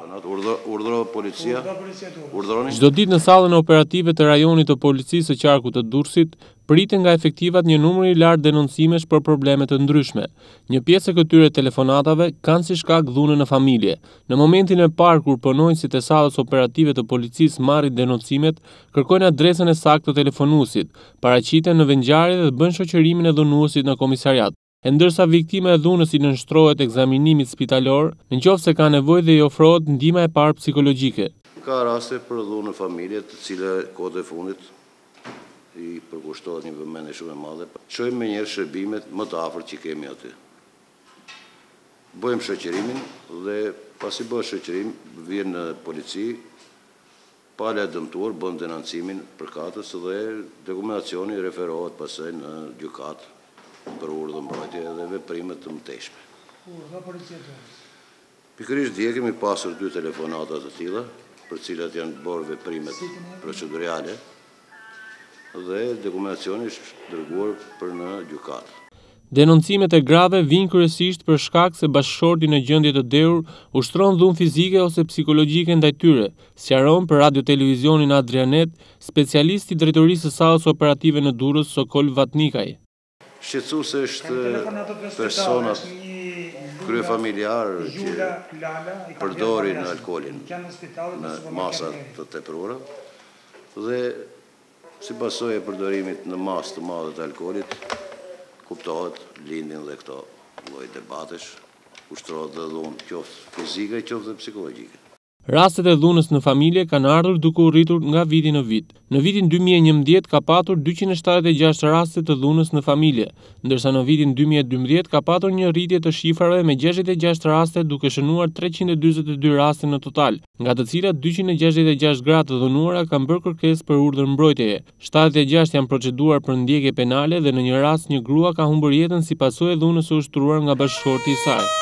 Urdhëroi policia. Urdhëroni. Çdo ditë në sallën operative të rajonit të policisë së qarkut të Durrësit, priten nga efektivat një numër i lartë denoncimesh për probleme të ndryshme. Një pjesë e këtyre telefonatave kanë si shkak dhunën në familje. Në momentin e parë kur punonjësit e sallës operative të policisë marrin denoncimet, kërkojnë adresën e saktë të telefonuesit, paraqiten në vendngjarje dhe bën shoqërimin e dhunuesit në komisariat. E ndërsa viktima e dhunës i nënshtrohet ekzaminimit spitalor, nëse ka nevojë dhe i ofrohet ndihma e parë psikologjike. Ka raste për dhunë në familje, të cilat kohët e fundit i përkushtohet një vëmendje shumë e madhe. Çojmë me njëherë shërbimet më të afërt që kemi aty. Bëjmë shoqërimin dhe pasi bëhet shoqërim, vjen në polici, pala e dëmtuar bën denoncimin përkatës dhe dokumentacioni referohet pastaj në gjykatë për urdhër mbrojtje dhe veprimet të mëtejshme. Pikërisht dje kemi pasur 2 telefonata të tilla, për cilat janë bërë veprimet procedurale dhe dokumentacioni është dërguar për në gjykatë. Denoncimet e grave vijnë kryesisht për shkak se bashkëshorti në gjendje të derur ushtron dhunë fizike ose psikologjike ndaj tyre, sqaron për Radio Televizionin Adrianet, specialisti i drejtorisë së sallës operative në Durrës, Sokol Vatnikaj. Shqetësuese është personat kryefamiljar që përdorin alkoolin në masa të tepruara dhe si pasojë e përdorimit në masë të madhe të alkoolit, kuptohet, lindin dhe këto lloj debatesh, ushtrohet dhe dhunë qoftë fizike, qoftë dhe psikologjike. Rastet e dhunës në familje kanë ardhur duke u rritur nga viti në vit. Në vitin 2011 ka patur 276 raste të dhunës në familje, ndërsa në vitin 2012 ka patur një rritje të shifrave me 66 raste duke shënuar 342 raste në total, nga të cilat 266 gra të dhunuara kanë bërë kërkesë për urdhër mbrojtjeje. 76 janë proceduar për ndjekje penale dhe në një rast një grua ka humbur jetën si pasojë e dhunës së ushtruar nga bashkëshorti i saj.